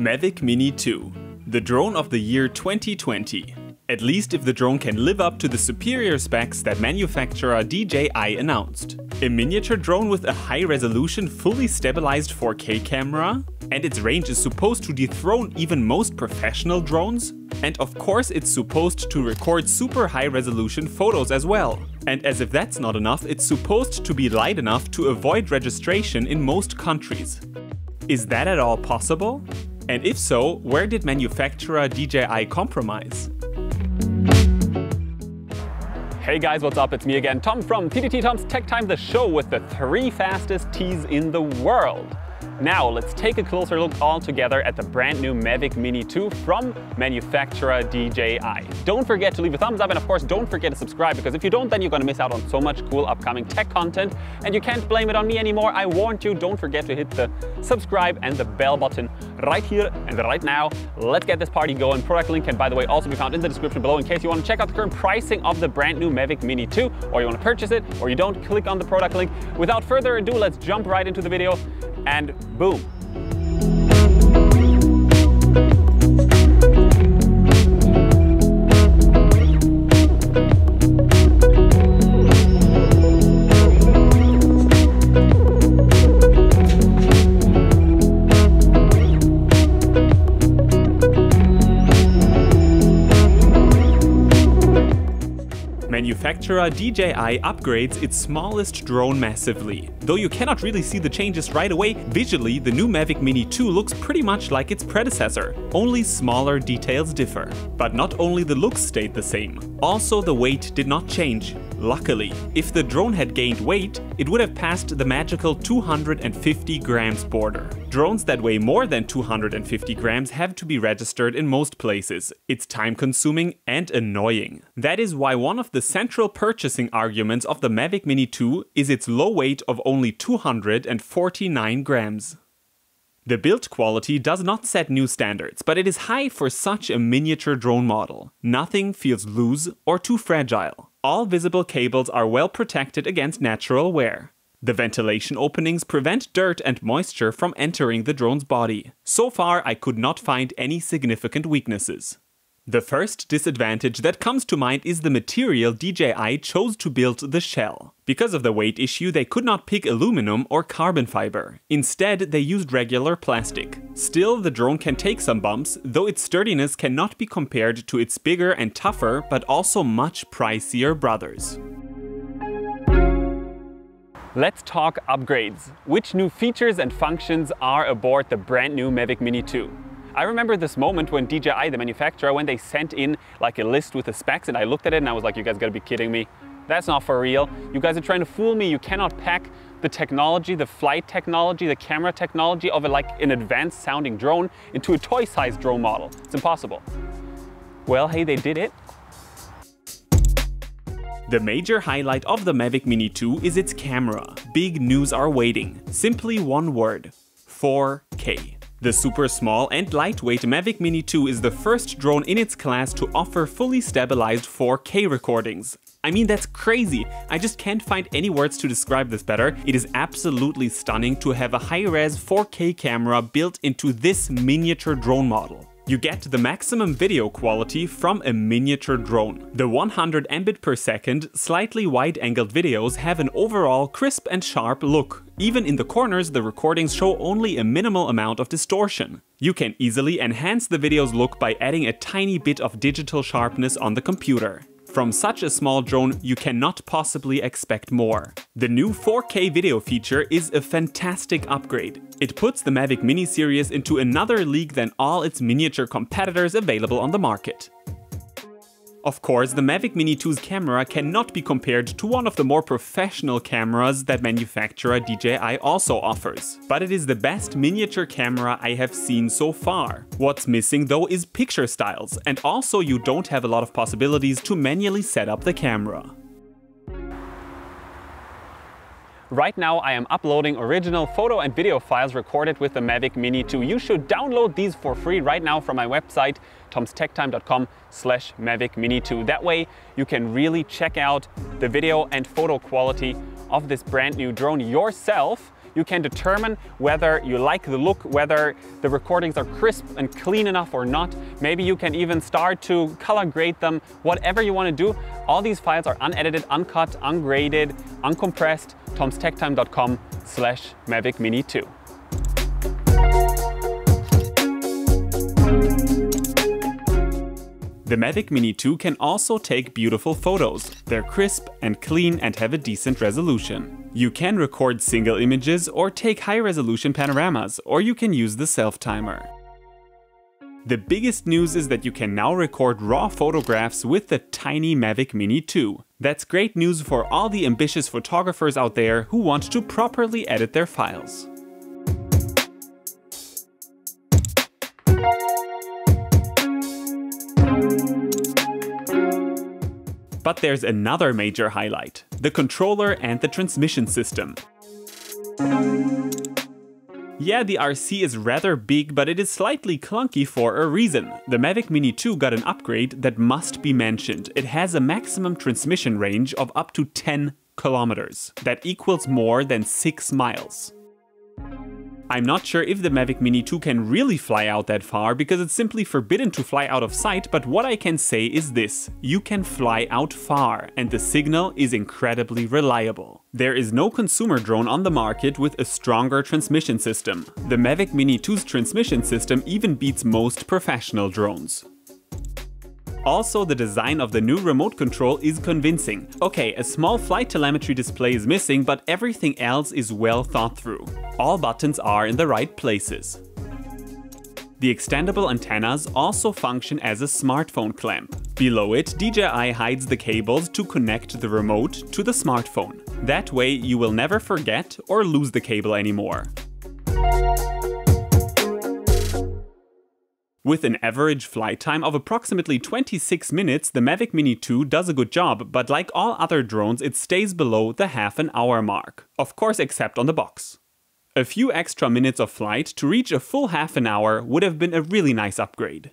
Mavic Mini 2, the drone of the year 2020. At least if the drone can live up to the superior specs that manufacturer DJI announced. A miniature drone with a high-resolution, fully stabilized 4K camera, and its range is supposed to dethrone even most professional drones. And of course it's supposed to record super high-resolution photos as well. And as if that's not enough, it's supposed to be light enough to avoid registration in most countries. Is that at all possible? And if so, where did manufacturer DJI compromise? Hey guys, what's up? It's me again, Tom from TTT Tom's Tech Time, the show with the 3 fastest T's in the world. Now, let's take a closer look all together at the brand new Mavic Mini 2 from manufacturer DJI. Don't forget to leave a thumbs up and of course don't forget to subscribe, because if you don't, then you're gonna miss out on so much cool upcoming tech content and you can't blame it on me anymore. I warned you, don't forget to hit the subscribe and the bell button right here and right now. Let's get this party going. Product link can, by the way, also be found in the description below in case you want to check out the current pricing of the brand new Mavic Mini 2, or you want to purchase it, or you don't, click on the product link. Without further ado, let's jump right into the video and boom. Manufacturer DJI upgrades its smallest drone massively. Though you cannot really see the changes right away, visually the new Mavic Mini 2 looks pretty much like its predecessor, only smaller details differ. But not only the looks stayed the same, also the weight did not change. Luckily, if the drone had gained weight, it would have passed the magical 250 grams border. Drones that weigh more than 250 grams have to be registered in most places. It's time-consuming and annoying. That is why one of the central purchasing arguments of the Mavic Mini 2 is its low weight of only 249 grams. The build quality does not set new standards, but it is high for such a miniature drone model. Nothing feels loose or too fragile. All visible cables are well protected against natural wear. The ventilation openings prevent dirt and moisture from entering the drone's body. So far, I could not find any significant weaknesses. The first disadvantage that comes to mind is the material DJI chose to build the shell. Because of the weight issue, they could not pick aluminum or carbon fiber. Instead, they used regular plastic. Still, the drone can take some bumps, though its sturdiness cannot be compared to its bigger and tougher, but also much pricier brothers. Let's talk upgrades. Which new features and functions are aboard the brand new Mavic Mini 2? I remember this moment when DJI, the manufacturer, when they sent in like a list with the specs, and I looked at it and I was like, you guys gotta be kidding me. That's not for real. You guys are trying to fool me. You cannot pack the technology, the flight technology, the camera technology of an advanced sounding drone into a toy-sized drone model. It's impossible. Well, hey, they did it. The major highlight of the Mavic Mini 2 is its camera. Big news are waiting. Simply one word: 4K. The super small and lightweight Mavic Mini 2 is the first drone in its class to offer fully stabilized 4K recordings. I mean, that's crazy. I just can't find any words to describe this better. It is absolutely stunning to have a high-res 4K camera built into this miniature drone model. You get the maximum video quality from a miniature drone. The 100 Mbit per second, slightly wide-angled videos have an overall crisp and sharp look. Even in the corners, the recordings show only a minimal amount of distortion. You can easily enhance the video's look by adding a tiny bit of digital sharpness on the computer. From such a small drone, you cannot possibly expect more. The new 4K video feature is a fantastic upgrade. It puts the Mavic Mini series into another league than all its miniature competitors available on the market. Of course, the Mavic Mini 2's camera cannot be compared to one of the more professional cameras that manufacturer DJI also offers. But it is the best miniature camera I have seen so far. What's missing though is picture styles, and also you don't have a lot of possibilities to manually set up the camera. Right now I am uploading original photo and video files recorded with the Mavic Mini 2. You should download these for free right now from my website, tomstechtime.com/Mavic Mini 2. That way you can really check out the video and photo quality of this brand new drone yourself. you can determine whether you like the look, whether the recordings are crisp and clean enough or not. Maybe you can even start to color grade them, whatever you want to do. All these files are unedited, uncut, ungraded, uncompressed. tomstechtime.com/Mavic Mini 2. The Mavic Mini 2 can also take beautiful photos. They're crisp and clean and have a decent resolution. You can record single images or take high-resolution panoramas, or you can use the self-timer. The biggest news is that you can now record raw photographs with the tiny Mavic Mini 2. That's great news for all the ambitious photographers out there who want to properly edit their files. But there's another major highlight: the controller and the transmission system. Yeah, the RC is rather big, but it is slightly clunky for a reason. The Mavic Mini 2 got an upgrade that must be mentioned. It has a maximum transmission range of up to 10 kilometers. That equals more than 6 miles. I'm not sure if the Mavic Mini 2 can really fly out that far, because it's simply forbidden to fly out of sight, but what I can say is this: you can fly out far, and the signal is incredibly reliable. There is no consumer drone on the market with a stronger transmission system. The Mavic Mini 2's transmission system even beats most professional drones. Also, the design of the new remote control is convincing. Okay, a small flight telemetry display is missing, but everything else is well thought through. All buttons are in the right places. The extendable antennas also function as a smartphone clamp. Below it, DJI hides the cables to connect the remote to the smartphone. That way, you will never forget or lose the cable anymore. With an average flight time of approximately 26 minutes, the Mavic Mini 2 does a good job, but like all other drones, it stays below the half-an-hour mark. Of course, except on the box. A few extra minutes of flight to reach a full half an hour would have been a really nice upgrade.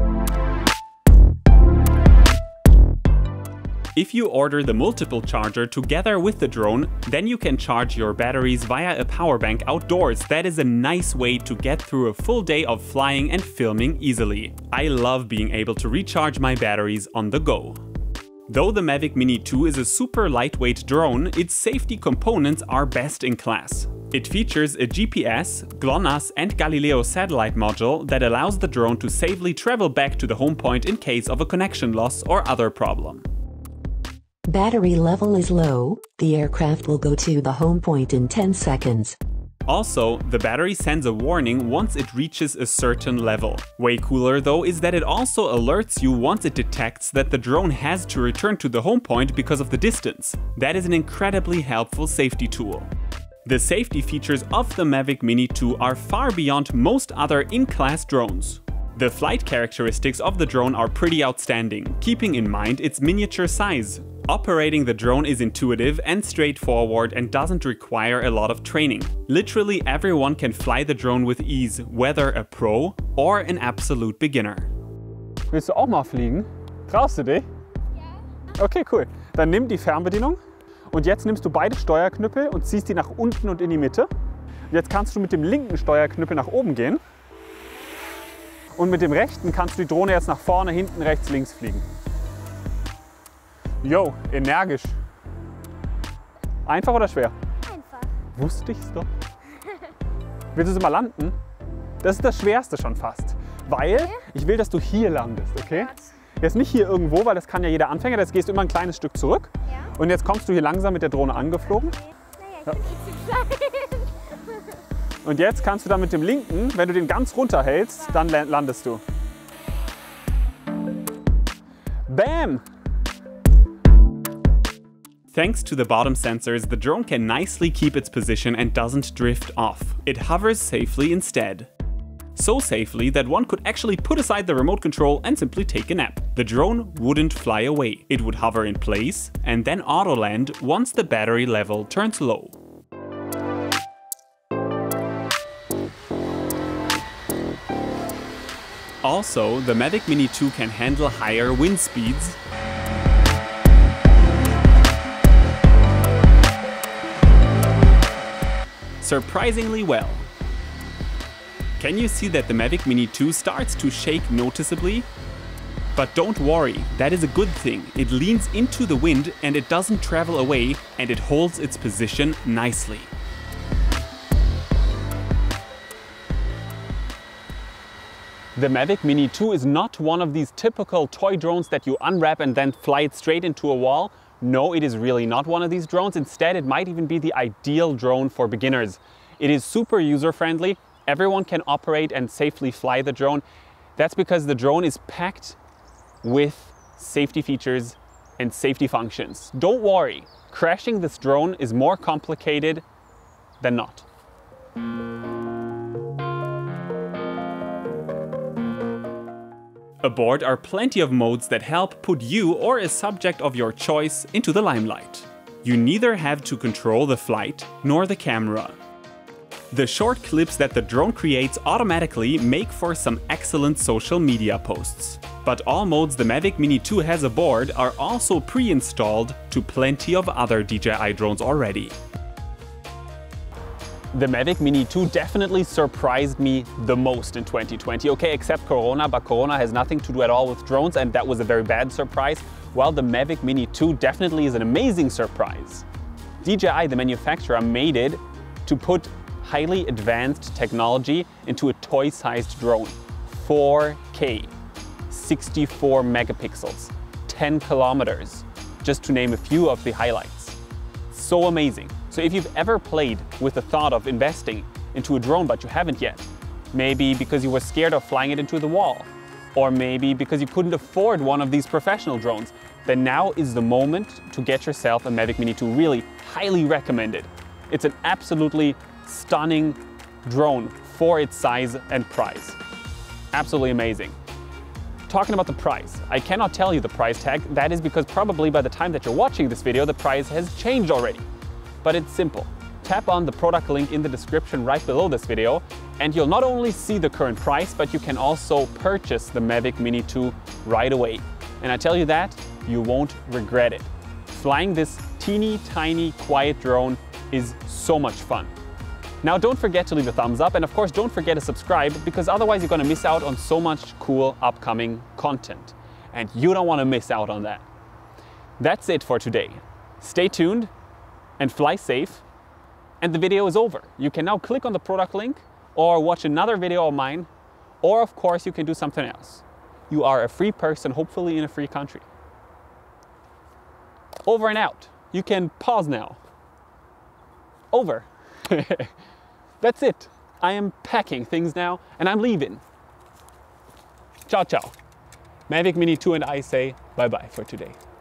If you order the multiple charger together with the drone, then you can charge your batteries via a power bank outdoors. That is a nice way to get through a full day of flying and filming easily. I love being able to recharge my batteries on the go. Though the Mavic Mini 2 is a super lightweight drone, its safety components are best in class. It features a GPS, GLONASS and Galileo satellite module that allows the drone to safely travel back to the home point in case of a connection loss or other problem. Battery level is low, the aircraft will go to the home point in 10 seconds. Also, the battery sends a warning once it reaches a certain level. Way cooler though is that it also alerts you once it detects that the drone has to return to the home point because of the distance. That is an incredibly helpful safety tool. The safety features of the Mavic Mini 2 are far beyond most other in-class drones. The flight characteristics of the drone are pretty outstanding, keeping in mind its miniature size. Operating the drone is intuitive and straightforward and doesn't require a lot of training. Literally everyone can fly the drone with ease, whether a pro or an absolute beginner. Willst du auch mal fliegen? Traust du dich? Ja. Okay, cool. Dann nimm die Fernbedienung und jetzt nimmst du beide Steuerknüppel und ziehst die nach unten und in die Mitte. Und jetzt kannst du mit dem linken Steuerknüppel nach oben gehen. Und mit dem rechten kannst du die Drohne jetzt nach vorne, hinten, rechts, links fliegen. Yo, energisch. Einfach oder schwer? Einfach. Wusste ich's doch. Willst du sie mal landen? Das ist das Schwerste schon fast. Weil ich will, dass du hier landest, okay? Jetzt nicht hier irgendwo, weil das kann ja jeder Anfänger. Jetzt gehst du immer ein kleines Stück zurück. Ja. Und jetzt kommst du hier langsam mit der Drohne angeflogen. Naja, ich bin zu klein. Und jetzt kannst du dann mit dem linken, wenn du den ganz runter hältst, dann landest du. Bam! Thanks to the bottom sensors, the drone can nicely keep its position and doesn't drift off. It hovers safely instead. So safely that one could actually put aside the remote control and simply take a nap. The drone wouldn't fly away. It would hover in place and then auto-land once the battery level turns low. Also, the Mavic Mini 2 can handle higher wind speeds, surprisingly well. Can you see that the Mavic Mini 2 starts to shake noticeably? But don't worry, that is a good thing. It leans into the wind and it doesn't travel away, and it holds its position nicely. The Mavic Mini 2 is not one of these typical toy drones that you unwrap and then fly it straight into a wall. No, it is really not one of these drones. Instead, it might even be the ideal drone for beginners. It is super user-friendly. Everyone can operate and safely fly the drone. That's because the drone is packed with safety features and safety functions. Don't worry, crashing this drone is more complicated than not. Aboard are plenty of modes that help put you or a subject of your choice into the limelight. You neither have to control the flight nor the camera. The short clips that the drone creates automatically make for some excellent social media posts. But all modes the Mavic Mini 2 has aboard are also pre-installed to plenty of other DJI drones already. The Mavic Mini 2 definitely surprised me the most in 2020. Okay, except Corona, but Corona has nothing to do at all with drones, and that was a very bad surprise. Well, the Mavic Mini 2 definitely is an amazing surprise. DJI, the manufacturer, made it to put highly advanced technology into a toy-sized drone. 4K, 64 megapixels, 10 kilometers, just to name a few of the highlights. So amazing. So if you've ever played with the thought of investing into a drone but you haven't yet, maybe because you were scared of flying it into the wall, or maybe because you couldn't afford one of these professional drones, then now is the moment to get yourself a Mavic Mini 2. Really highly recommended. It's an absolutely stunning drone for its size and price. Absolutely amazing. Talking about the price, I cannot tell you the price tag. That is because probably by the time that you're watching this video, the price has changed already. But it's simple. Tap on the product link in the description right below this video, and you'll not only see the current price, but you can also purchase the Mavic Mini 2 right away. And I tell you that, you won't regret it. Flying this teeny tiny quiet drone is so much fun. Now don't forget to leave a thumbs up, and of course don't forget to subscribe, because otherwise you're gonna miss out on so much cool upcoming content. And you don't wanna miss out on that. That's it for today. Stay tuned and fly safe, and the video is over. You can now click on the product link or watch another video of mine, or of course you can do something else. You are a free person, hopefully in a free country. Over and out. You can pause now. Over. That's it. I am packing things now and I'm leaving. Ciao, ciao. Mavic Mini 2 and I say bye-bye for today.